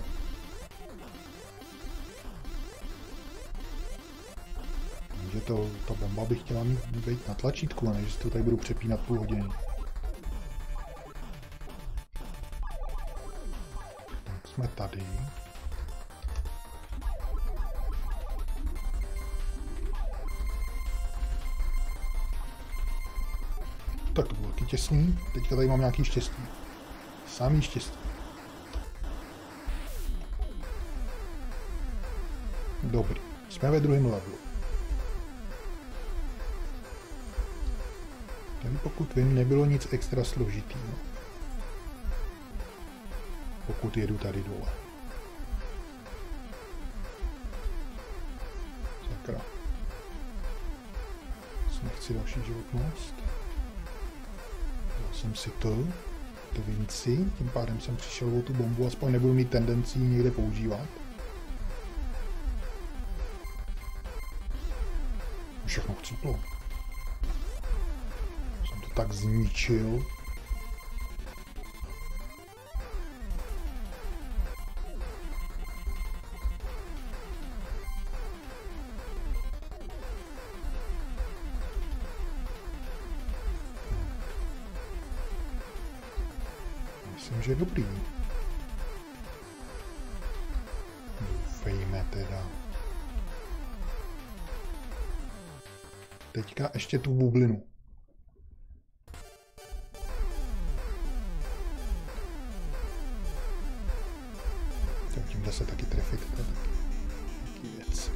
Takže ta bomba by chtěla mít být na tlačítku, a ne, že si to tady budu přepínat půl hodiny. Jsme tady. Tak to bylo taky těsný. Teďka tady mám nějaký štěstí. Samý štěstí. Dobrý. Jsme ve druhém levelu. pokud vím, nebylo nic extra složitýho. Pokud jedu tady dole. Sakra. Nechci další životnost. Dal jsem si to vinci, tím pádem jsem přišel o tu bombu, aspoň nebudu mít tendenci ji někde používat. Všechno chcíplo. Jsem to tak zničil. Myslím, že je dobrý. Doufejme teda. Teďka ještě tu bublinu. Tímhle se taky trefit. To je taky věc.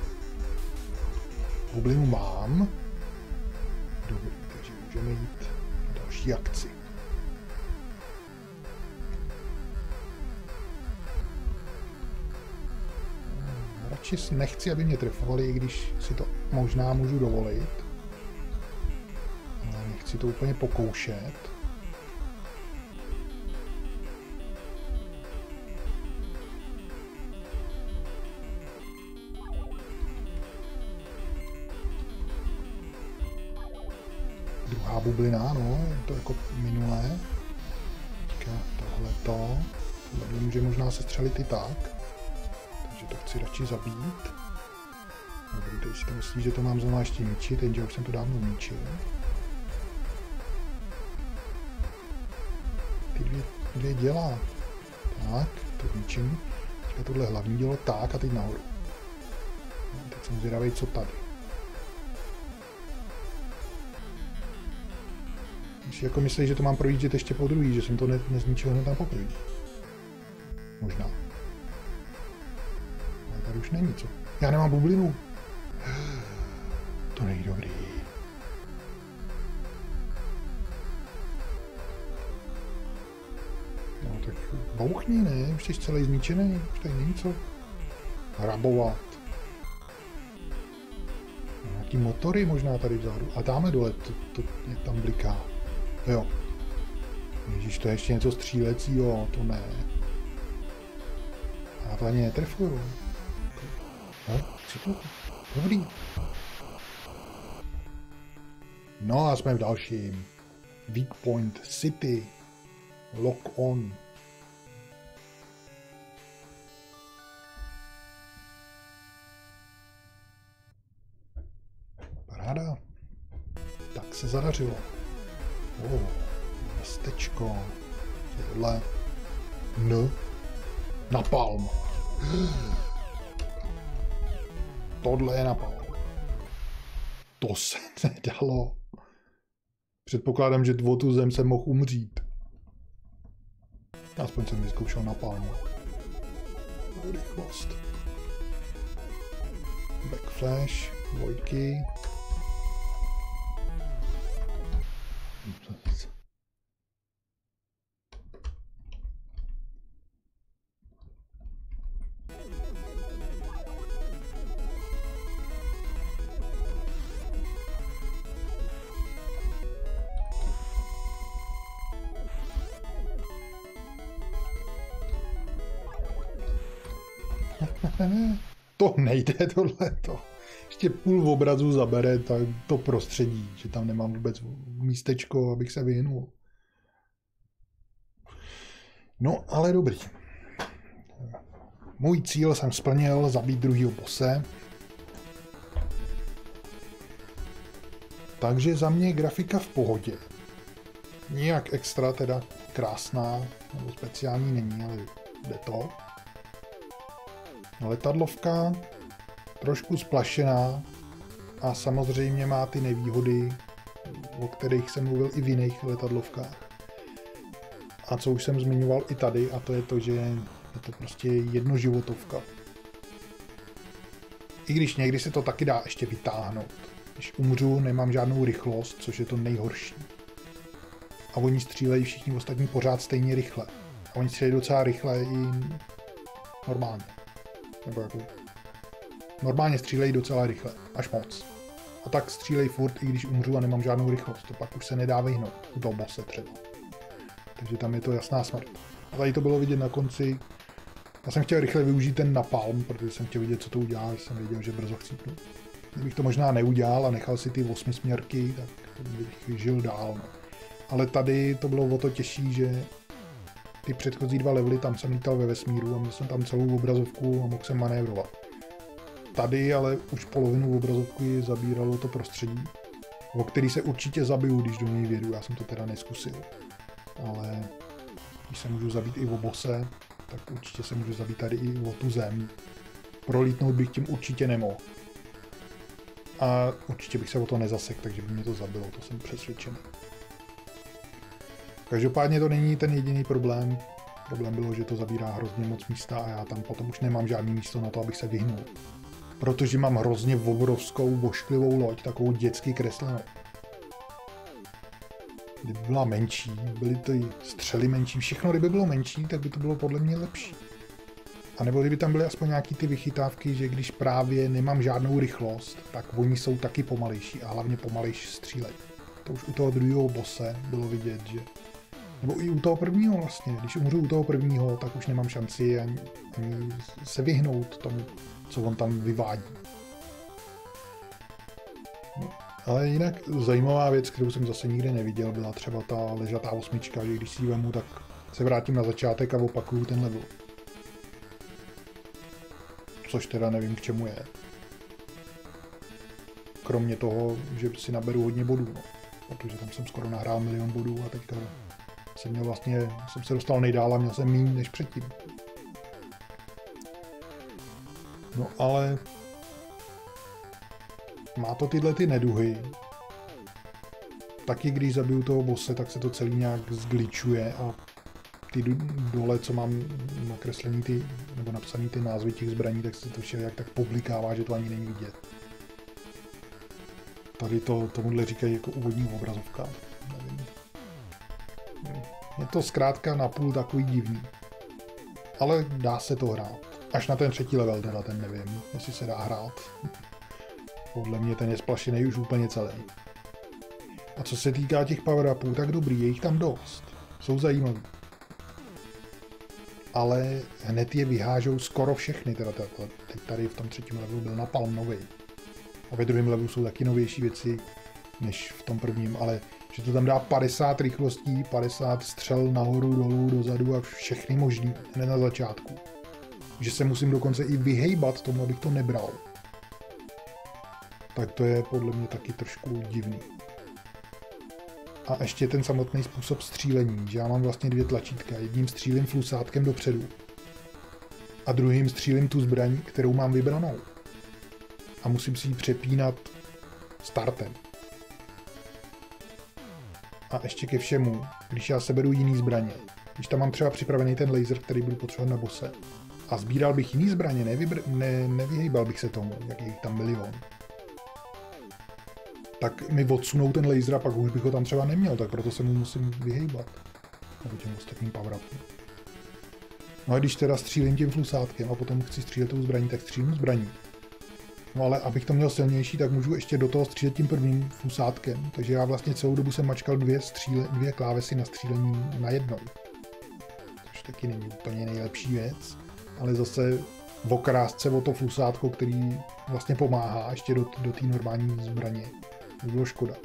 Bublinu mám. Dobrý, takže můžeme jít na další akci. Radši nechci, aby mě trefovali, i když si to možná můžu dovolit. Ale nechci to úplně pokoušet. Druhá bublina, no, je to jako minulé. Teďka tohleto. Tohle může možná sestřelit i tak. Takže to chci radši zabít. Dobrý, teď si to myslí, že to mám znovu ještě ničit, jenže už jsem to dávno ničil. Ty dvě dělá. Tak, to ničím. Teďka tohle hlavní dělo, tak a teď nahoru. No, teď jsem zvědavý, co tady. Si jako myslí, že to mám projíždět ještě po druhý, že jsem to nezničil hned tam poprvé. Možná. Ale tady už není co. Já nemám bublinu. To není dobrý. No tak bouchni, ne? Už jsi celý zničený, už tady není co hrabovat. Nějaký motory možná tady vzadu. A dáme dole, to je tam bliká. Jo. Ježíš, to je ještě něco střílecího, to ne. Já to ani netrefuju. No, dobrý. No a jsme v dalším. Weak Point City. Lock on. Paráda. Tak se zadařilo. Městečko. Tohle. Napalm. Tohle je napalm. To se nedalo. Předpokládám, že o tu zem jsem mohl umřít. Aspoň jsem vyzkoušel napalm. Rychlost. Backflash. Dvojky. To nejde tohleto. Ještě půl obrazu zabere tak to prostředí, že tam nemám vůbec místečko, abych se vyhnul. No, ale dobrý. Můj cíl jsem splnil, zabít druhýho bose. Takže za mě grafika v pohodě. Nijak extra teda krásná, nebo speciální není, ale jde to. Letadlovka trošku splašená a samozřejmě má ty nevýhody, o kterých jsem mluvil i v jiných letadlovkách. A co už jsem zmiňoval i tady, a to je to, že je to prostě jednoživotovka. I když někdy se to taky dá ještě vytáhnout. Když umřu, nemám žádnou rychlost, což je to nejhorší. a oni střílejí všichni ostatní pořád stejně rychle. A oni střílejí docela rychle i normálně. Nebo jako normálně střílejí docela rychle, až moc. A tak střílejí furt, i když umřu a nemám žádnou rychlost. To pak už se nedá vyhnout u toho bosse třeba. Takže tam je to jasná smrt. A tady to bylo vidět na konci. Já jsem chtěl rychle využít ten napalm, protože jsem chtěl vidět, co to udělá, když jsem věděl, že brzo chcípnu. Kdybych to možná neudělal a nechal si ty 8 směrky, tak bych žil dál. No. Ale tady to bylo o to těžší, že ty předchozí 2 levely, tam jsem lítal ve vesmíru a měl jsem tam celou obrazovku a mohl jsem manévrovat. Tady ale už polovinu obrazovky zabíralo to prostředí, o který se určitě zabiju, když do něj vědu. Já jsem to teda neskusil. Ale když se můžu zabít i o bose, tak určitě se můžu zabít tady i o tu zem. Prolítnout bych tím určitě nemohl. A určitě bych se o to nezasek, takže by mě to zabilo, to jsem přesvědčený. Každopádně to není ten jediný problém. Problém bylo, že to zabírá hrozně moc místa a já tam potom už nemám žádný místo na to, abych se vyhnul. Protože mám hrozně obrovskou, vošklivou loď, takovou dětsky kreslenou. Kdyby byla menší, byly ty střely menší, všechno kdyby bylo menší, tak by to bylo podle mě lepší. A nebo kdyby tam byly aspoň nějaký ty vychytávky, že když právě nemám žádnou rychlost, tak oni jsou taky pomalejší a hlavně pomalejší střílej. To už u toho druhého bose bylo vidět, že... Nebo i u toho prvního vlastně, když umřu u toho prvního, tak už nemám šanci ani se vyhnout tomu, co on tam vyvádí. No, ale jinak zajímavá věc, kterou jsem zase nikde neviděl, byla třeba ta ležatá 8, že když si ji vemu, tak se vrátím na začátek a opakuju ten level. Což teda nevím, k čemu je. Kromě toho, že si naberu hodně bodů, no. Protože tam jsem skoro nahrál 1 000 000 bodů a teďka jsem se dostal nejdál a měl jsem méně než předtím. No ale má to tyhle ty neduhy. Taky když zabiju toho bosse, tak se to celý nějak zgličuje a ty dole, co mám nakreslený ty, nebo napsaný ty názvy těch zbraní, tak se to všelijak tak publikává, že to ani není vidět. Tady tomuhle říkají jako úvodní obrazovka. Nevím. Je to zkrátka napůl takový divný. Ale dá se to hrát. Až na ten 3. level teda, ten nevím, jestli se dá hrát. Podle mě ten je splašený už úplně celý. A co se týká těch power-upů, tak dobrý, je jich tam dost. Jsou zajímavý. Ale hned je vyhážou skoro všechny, teda teď tady v tom 3. levelu byl napalm nový. A ve 2. levelu jsou taky novější věci, než v tom prvním, ale že to tam dá 50 rychlostí, 50 střel nahoru, dolů, dozadu a všechny možný hned na začátku. Že se musím dokonce i vyhejbat tomu, abych to nebral. Tak to je podle mě taky trošku divný. A ještě ten samotný způsob střílení, že já mám vlastně 2 tlačítka. Jedním střílím flusátkem dopředu a druhým střílím tu zbraň, kterou mám vybranou. A musím si ji přepínat startem. A ještě ke všemu, když já seberu jiný zbraně, když tam mám třeba připravený ten laser, který budu potřebovat na bose, a sbíral bych jiný zbraně, nevyhejbal bych se tomu, jak je jich tam 1 000 000. Tak mi odsunou ten laser a pak už bych ho tam třeba neměl, tak proto se mu musím vyhejbat. Nebo těm ostatním power-upům. No a když teda střílím tím flusátkem a potom chci střílet tou zbraní, tak střílím zbraní. No ale abych to měl silnější, tak můžu ještě do toho střílet tím prvním flusátkem. Takže já vlastně celou dobu jsem mačkal 2 klávesy na střílení na jednou. Což taky není úplně nejlepší věc. Ale zase v okrásce o to flusátko, který vlastně pomáhá ještě do té normální zbraně. To bylo škoda.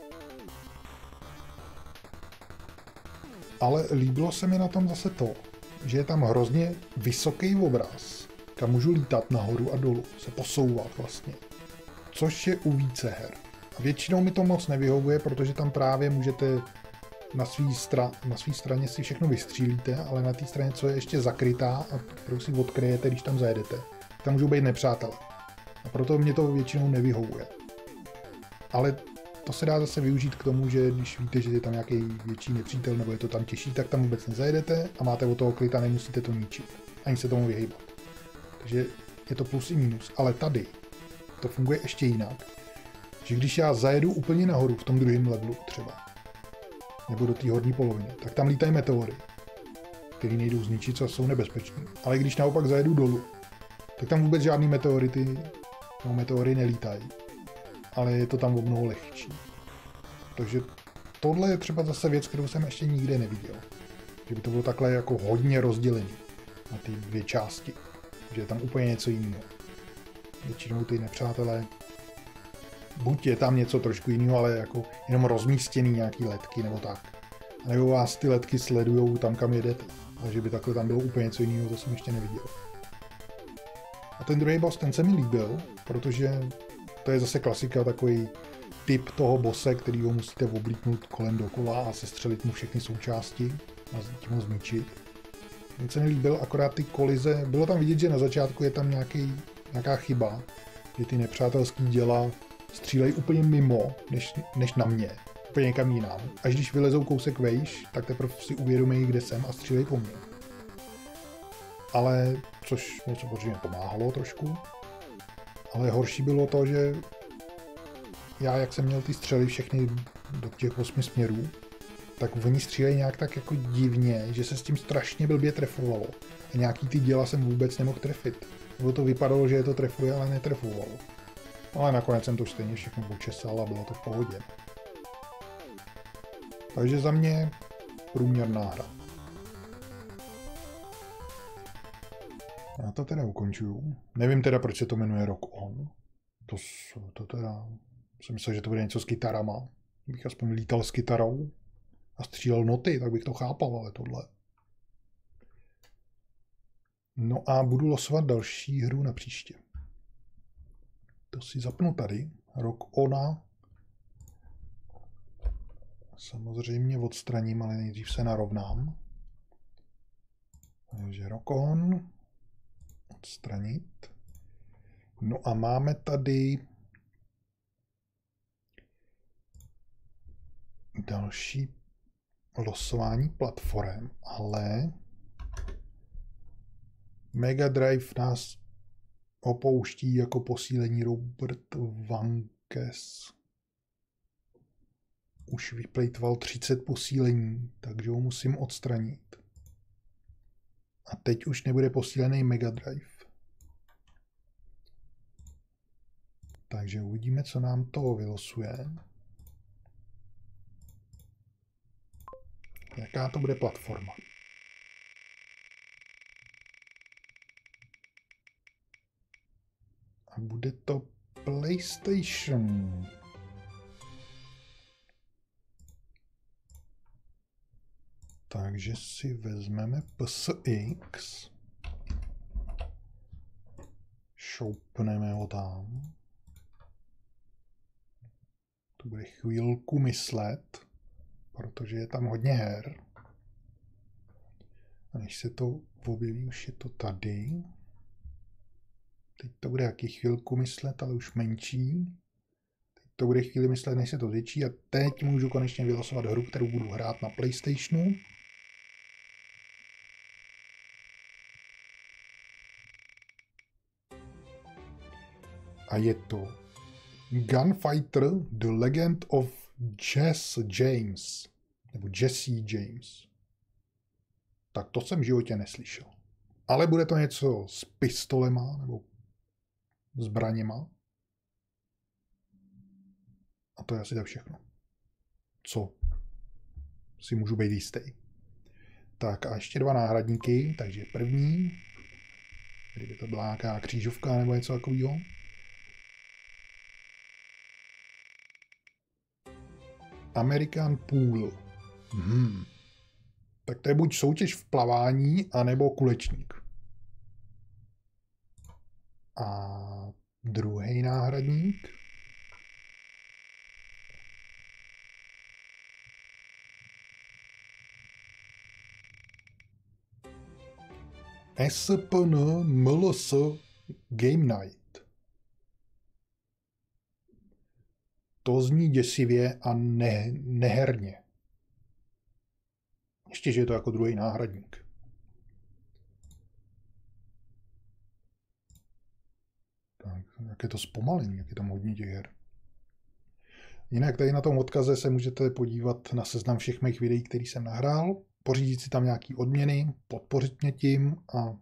Ale líbilo se mi na tom zase to, že je tam hrozně vysoký obraz, kam můžu lítat nahoru a dolů, se posouvat vlastně. Což je u více her. A většinou mi to moc nevyhovuje, protože tam právě můžete na svý straně si všechno vystřílíte, ale na té straně, co je ještě zakrytá a kterou si odkryjete, když tam zajedete, tam můžou být nepřátelé. A proto mě to většinou nevyhovuje. Ale to se dá zase využít k tomu, že když víte, že je tam nějaký větší nepřítel nebo je to tam těžší, tak tam vůbec nezajedete a máte od toho klid a nemusíte to ničit. Ani se tomu vyhejbat. Takže je to plus i minus. Ale tady to funguje ještě jinak. Že když já zajedu úplně nahoru v tom druhém levelu třeba nebo do té horní poloviny, tak tam lítají meteory, které nejdou zničit a jsou nebezpečné. Ale když naopak zajedu dolů, tak tam vůbec žádný meteory nelítají. Ale je to tam o mnoho lehčí. Takže tohle je třeba zase věc, kterou jsem ještě nikdy neviděl. Že by to bylo takhle jako hodně rozdělené na ty dvě části. Že je tam úplně něco jiného. Většinou ty nepřátelé, buď je tam něco trošku jiného, ale jako jenom rozmístěný nějaký letky nebo tak. A nebo vás ty letky sledujou tam, kam jedete. Takže by takhle tam bylo úplně něco jiného, to jsem ještě neviděl. A ten druhý boss, ten se mi líbil, protože to je zase klasika, takový typ toho bose, který ho musíte oblítnout kolem dokola a sestřelit mu všechny součásti a tím ho zničit. Ten se mi líbil, akorát ty kolize, bylo tam vidět, že na začátku je tam nějaká chyba, že ty nepřátelský děla střílejí úplně mimo, než na mě, úplně někam jinam. Až když vylezou kousek vejš, tak teprve si uvědomí, kde jsem a střílejí po mně. Ale, což mi samozřejmě pomáhalo trošku, ale horší bylo to, že já, jak jsem měl ty střely všechny do těch 8 směrů, tak oni střílejí nějak tak jako divně, že se s tím strašně blbě trefovalo. A nějaký ty děla jsem vůbec nemohl trefit. Nebo to vypadalo, že je to trefuje, ale netrefovalo. Ale nakonec jsem to stejně všechno počesal a bylo to v pohodě. Takže za mě průměrná hra. Já to teda ukončuju. Nevím teda, proč se to jmenuje Rock On. To teda... Jsem myslel, že to bude něco s kytarama. Bych aspoň lítal s kytarou a střílel noty, tak bych to chápal, ale tohle. No a budu losovat další hru na příště. To si zapnu tady. Rock Ona. Samozřejmě odstraním, ale nejdřív se narovnám. Takže Rock On. Odstranit. No a máme tady další losování platform, ale Mega Drive nás opouští jako posílení. Robert Vankes už vyplejtval 30 posílení, takže ho musím odstranit. A teď už nebude posílený Mega Drive. Takže uvidíme, co nám to vylosuje. Jaká to bude platforma. A bude to PlayStation. Takže si vezmeme PSX. Šoupneme ho tam. To bude chvílku myslet, protože je tam hodně her. A než se to objeví, už je to tady. Teď to bude jaký chvilku myslet, ale už menší. Teď to bude chvíli myslet, než se to zvětší. A teď můžu konečně vylosovat hru, kterou budu hrát na PlayStationu. A je to Gunfighter The Legend of Jesse James. Nebo Jesse James. Tak to jsem v životě neslyšel. Ale bude to něco s pistolema nebo zbraněma. A to je asi tak všechno. Co si můžu být jistý. Tak a ještě 2 náhradníky. Takže první, kdyby to byla nějaká křížovka nebo něco takového. American Pool. Tak to je buď soutěž v plavání, anebo kulečník. A druhý náhradník. SPN MLS Game Night. To zní děsivě a neherně. Ještě, že je to jako druhý náhradník. Tak, jak je to zpomalení, jak je tam hodně těch her. Jinak tady na tom odkaze se můžete podívat na seznam všech mých videí, který jsem nahrál, pořídit si tam nějaký odměny, podpořit mě tím a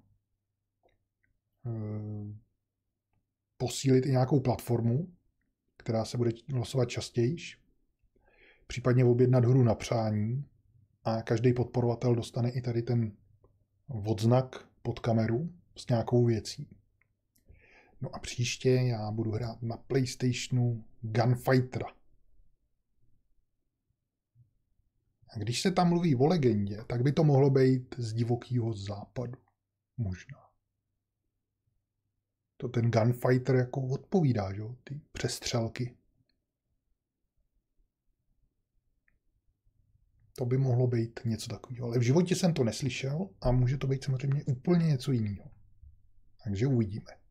posílit i nějakou platformu, která se bude losovat častěji, případně objednat hru na přání a každý podporovatel dostane i tady ten odznak pod kameru s nějakou věcí. No a příště já budu hrát na PlayStationu Gunfightera. A když se tam mluví o legendě, tak by to mohlo být z divokého západu. Možná. To ten Gunfighter jako odpovídá, že? Ty přestřelky. To by mohlo být něco takového. Ale v životě jsem to neslyšel a může to být samozřejmě úplně něco jiného. Takže uvidíme.